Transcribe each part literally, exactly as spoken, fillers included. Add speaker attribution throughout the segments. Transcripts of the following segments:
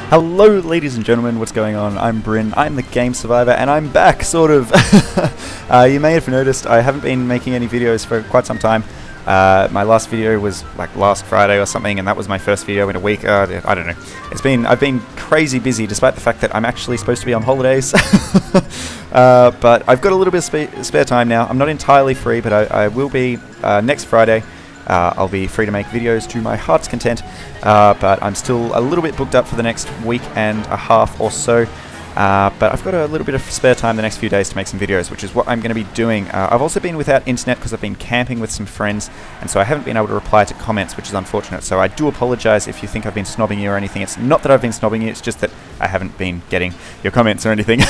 Speaker 1: Hello ladies and gentlemen, what's going on? I'm Bryn, I'm the Game Survivor, and I'm back, sort of. uh, you may have noticed I haven't been making any videos for quite some time. Uh, my last video was like last Friday or something, and that was my first video in a week. Uh, I don't know. It's been I've been crazy busy, despite the fact that I'm actually supposed to be on holidays. uh, but I've got a little bit of spa spare time now. I'm not entirely free, but I, I will be uh, next Friday. Uh, I'll be free to make videos to my heart's content, uh, but I'm still a little bit booked up for the next week and a half or so. Uh, but I've got a little bit of spare time the next few days to make some videos, which is what I'm going to be doing. Uh, I've also been without internet because I've been camping with some friends, and so I haven't been able to reply to comments, which is unfortunate. So I do apologise if you think I've been snobbing you or anything. It's not that I've been snobbing you, it's just that I haven't been getting your comments or anything.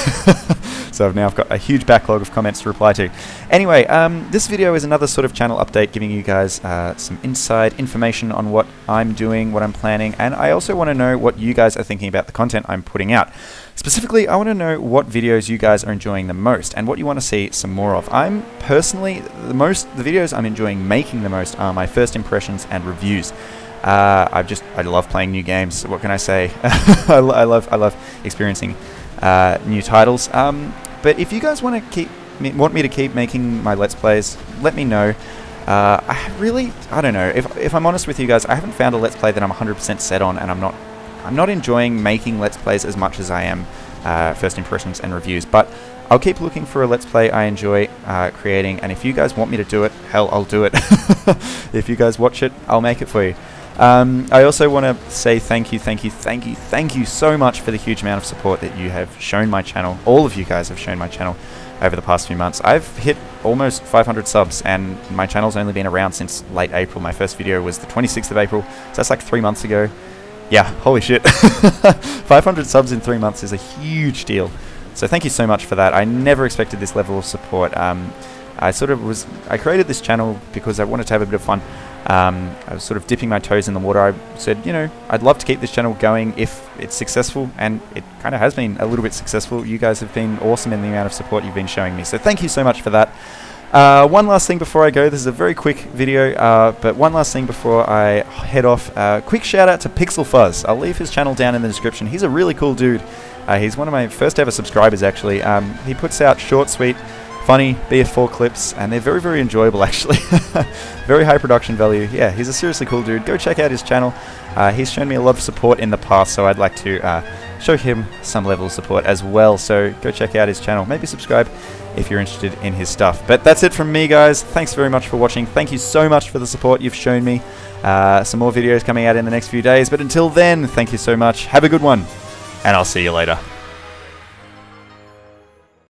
Speaker 1: So I've now I've got a huge backlog of comments to reply to. Anyway, um, this video is another sort of channel update, giving you guys uh, some inside information on what I'm doing, what I'm planning, and I also want to know what you guys are thinking about the content I'm putting out. Specifically, I want to know what videos you guys are enjoying the most and what you want to see some more of. I'm personally, the most, the videos I'm enjoying making the most are my first impressions and reviews. Uh, I've just, I love playing new games. What can I say? I, lo I love, I love experiencing uh, new titles. Um, but if you guys want to keep, me, want me to keep making my Let's Plays, let me know. Uh, I really, I don't know. If if I'm honest with you guys, I haven't found a Let's Play that I'm one hundred percent set on, and I'm not. I'm not enjoying making Let's Plays as much as I am uh, first impressions and reviews, but I'll keep looking for a Let's Play I enjoy uh, creating, and if you guys want me to do it, hell, I'll do it. If you guys watch it, I'll make it for you. Um, I also want to say thank you, thank you, thank you, thank you so much for the huge amount of support that you have shown my channel. All of you guys have shown my channel over the past few months. I've hit almost five hundred subs, and my channel's only been around since late April. My first video was the twenty-sixth of April, so that's like three months ago. Yeah, holy shit. five hundred subs in three months is a huge deal. So thank you so much for that. I never expected this level of support. Um, I sort of was, I created this channel because I wanted to have a bit of fun. Um, I was sort of dipping my toes in the water. I said, you know, I'd love to keep this channel going if it's successful, and it kind of has been a little bit successful. You guys have been awesome in the amount of support you've been showing me. So thank you so much for that. Uh, one last thing before I go. This is a very quick video, uh, but one last thing before I head off. Uh, quick shout out to Pixel Fuzz. I'll leave his channel down in the description. He's a really cool dude. Uh, he's one of my first ever subscribers, actually. Um, he puts out short, sweet, funny B F four clips, and they're very, very enjoyable, actually. Very high production value. Yeah, he's a seriously cool dude. Go check out his channel. Uh, he's shown me a lot of support in the past, so I'd like to uh, show him some level of support as well. So go check out his channel. Maybe subscribe if you're interested in his stuff. But that's it from me, guys. Thanks very much for watching. Thank you so much for the support you've shown me. Uh, some more videos coming out in the next few days. But until then, thank you so much. Have a good one, and I'll see you later.